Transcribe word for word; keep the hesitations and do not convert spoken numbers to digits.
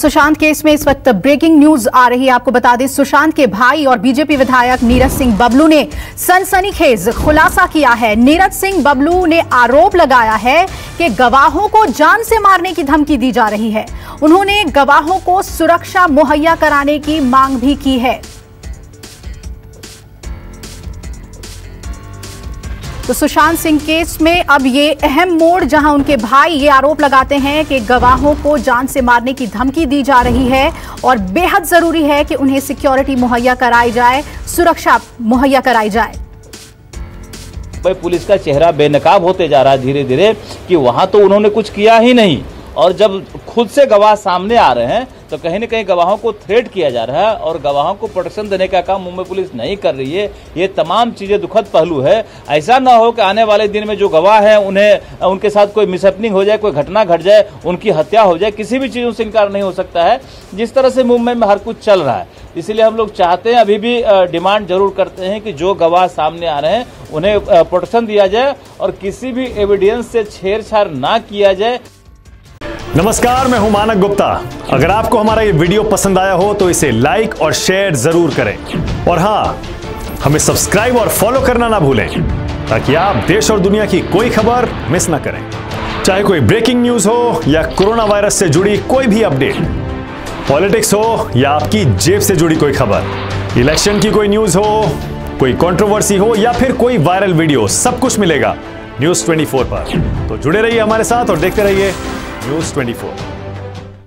Sushant case में इस वक्त ब्रेकिंग न्यूज आ रही है। आपको बता दें, सुशांत के भाई और बीजेपी विधायक नीरज सिंह बबलू ने सनसनीखेज खुलासा किया है। नीरज सिंह बबलू ने आरोप लगाया है कि गवाहों को जान से मारने की धमकी दी जा रही है। उन्होंने गवाहों को सुरक्षा मुहैया कराने की मांग भी की है। तो सुशांत सिंह केस में अब ये अहम मोड़, जहां उनके भाई ये आरोप लगाते हैं कि गवाहों को जान से मारने की धमकी दी जा रही है और बेहद जरूरी है कि उन्हें सिक्योरिटी मुहैया कराई जाए, सुरक्षा मुहैया कराई जाए। पुलिस का चेहरा बेनकाब होते जा रहा है धीरे धीरे कि वहां तो उन्होंने कुछ किया ही नहीं, और जब खुद से गवाह सामने आ रहे हैं तो कहीं न कहीं गवाहों को थ्रेट किया जा रहा है और गवाहों को प्रोटेक्शन देने का काम मुंबई पुलिस नहीं कर रही है। ये तमाम चीजें दुखद पहलू है। ऐसा ना हो कि आने वाले दिन में जो गवाह है उन्हें उनके साथ कोई मिसहैपनिंग हो जाए, कोई घटना घट जाए, उनकी हत्या हो जाए, किसी भी चीजों से इनकार नहीं हो सकता है जिस तरह से मुंबई में हर कुछ चल रहा है। इसलिए हम लोग चाहते हैं, अभी भी डिमांड जरूर करते हैं कि जो गवाह सामने आ रहे हैं उन्हें प्रोटेक्शन दिया जाए और किसी भी एविडेंस से छेड़छाड़ ना किया जाए। नमस्कार, मैं हूं मानक गुप्ता। अगर आपको हमारा ये वीडियो पसंद आया हो तो इसे लाइक और शेयर जरूर करें, और हां, हमें सब्सक्राइब और फॉलो करना ना भूलें ताकि आप देश और दुनिया की कोई खबर मिस ना करें। चाहे कोई ब्रेकिंग न्यूज हो या कोरोना वायरस से जुड़ी कोई भी अपडेट, पॉलिटिक्स हो या आपकी जेब से जुड़ी कोई खबर, इलेक्शन की कोई न्यूज हो, कोई कंट्रोवर्सी हो या फिर कोई वायरल वीडियो, सब कुछ मिलेगा न्यूज़ चौबीस पर। तो जुड़े रहिए हमारे साथ और देखते रहिए न्यूज़ चौबीस।